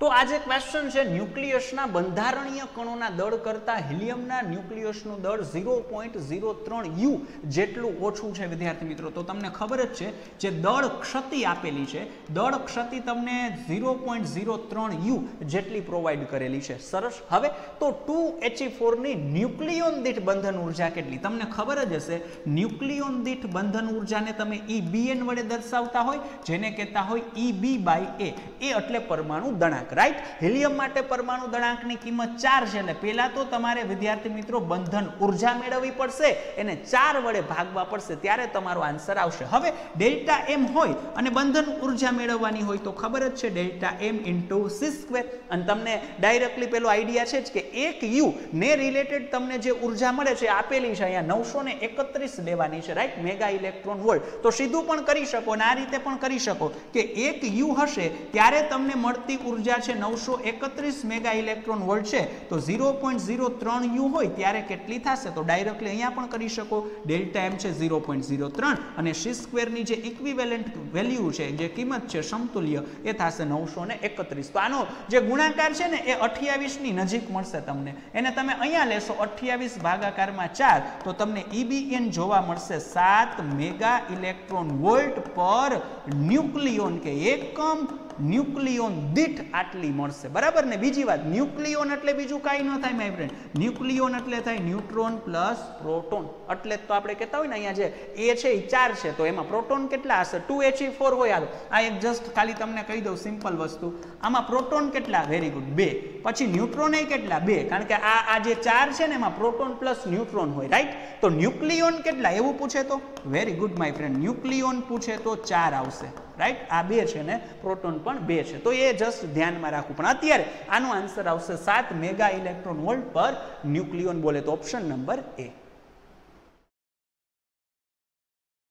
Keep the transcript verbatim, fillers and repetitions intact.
તો આજે ક્વેશ્ચન છે ન્યુક્લિયસના બંધારણીય કણોના દળ કરતા હિલિયમના ન્યુક્લિયસનું દળ ઝીરો પોઈન્ટ ઝીરો ત્રણ યુ જેટલું ઓછું છે વિદ્યાર્થી મિત્રો। તો તમને ખબર જ છે જે દળ ક્ષતિ આપેલી છે, દળ ક્ષતિ તમને ઝીરો પોઈન્ટ ઝીરો ત્રણ યુ જેટલી પ્રોવાઈડ કરેલી છે। સરસ। હવે તો ટુ એચ ઈ ફોર ની ન્યુક્લિયોન દીઠ બંધન ઉર્જા કેટલી? તમને ખબર જ હશે ન્યુક્લિયોન દીઠ બંધન ઉર્જાને તમે ઈ બી એન વડે દર્શાવતા હોય, જેને કહેતા હોય ઈ બી બાય એ, એ એટલે પરમાણુ દળાંક, રાઈટ। હિલિયમ માટે પરમાણુ દળાંકની કિંમત ચાર છે, એટલે પહેલા તો તમારે વિદ્યાર્થી મિત્રો બંધન ઉર્જા મેળવવી પડશે, એને ચાર વડે ભાગવા પડશે, ત્યારે તમારો આન્સર આવશે। હવે ડેલ્ટા એમ હોય અને બંધન ઉર્જા મેળવવાની હોય તો ખબર જ છે delta m into c square, અને તમને ડાયરેક્ટલી પેલો આઈડિયા છે જ કે એક યુ ને રિલેટેડ તમને જે ઉર્જા મળે છે આપેલી છે અહીંયા નવસો ને એકત્રીસ લેવાની છે, રાઈટ, મેગા ઇલેક્ટ્રોન વોલ્ટ। તો સીધું પણ કરી શકો અને આ રીતે પણ કરી શકો કે એક યુ હશે ત્યારે તમને મળતી ઉર્જા છે નવસો એકત્રીસ મેગા ઇલેક્ટ્રોન વોલ્ટ છે, તો ઝીરો પોઈન્ટ ઝીરો ત્રણ યુ હોય ત્યારે કેટલી થશે? તો ડાયરેક્ટલી અહીંયા પણ કરી શકો, ડેલ્ટા એમ છે ઝીરો પોઈન્ટ ઝીરો ત્રણ અને સી સ્ક્વેરની જે ઇક્વિવેલન્ટ વેલ્યુ છે, જે કિંમત છે સમતુલ્ય, એ થશે નવસો ને એકત્રીસ। તો આનો જે ગુણાકાર છે ને એ અઠ્યાવીસ ની નજીક મળશે તમને, એને તમે અહીંયા લેશો અઠ્યાવીસ ભાગાકારમાં ચાર, તો તમને ઈ બી એન જોવા મળશે સાત મેગા ઇલેક્ટ્રોન વોલ્ટ પર ન્યુક્લિયોન કે એકમ ન્યુક્લિયોન દીઠ આટલી મળશે, બરાબર ને। બીજી વાત, ન્યુક્લિયોન એટલે બીજું કાંઈ ન થાય માય ફ્રેન્ડ, ન્યુક્લિયોન એટલે થાય ન્યુટ્રોન પ્લસ પ્રોટોન, એટલે તો આપણે કહેતા હોય ને અહીંયા જે એ છે એ ચાર છે, તો એમાં પ્રોટોન કેટલા હશે? ટુ એચ ઈ ફોર હોય। આ એક જસ્ટ ખાલી તમને કહી દઉં સિમ્પલ વસ્તુ, આમાં પ્રોટોન કેટલા? વેરી ગુડ, બે। પછી ન્યુટ્રોન એ કેટલા? બે, કારણ કે આ આ જે ચાર છે ને એમાં પ્રોટોન પ્લસ ન્યુટ્રોન હોય, રાઈટ। તો ન્યુક્લિયોન કેટલા એવું પૂછે તો very good my friend, nucleon પૂછે તો ચાર આવશે, રાઈટ। આ બે છે ને પ્રોટોન પણ બે છે, તો એ જસ્ટ ધ્યાનમાં રાખવું। પણ અત્યારે આનો આન્સર આવશે સાત મેગા ઇલેક્ટ્રોન વોલ્ટ પર ન્યુક્લિયોન બોલે તો ઓપ્શન નંબર એ।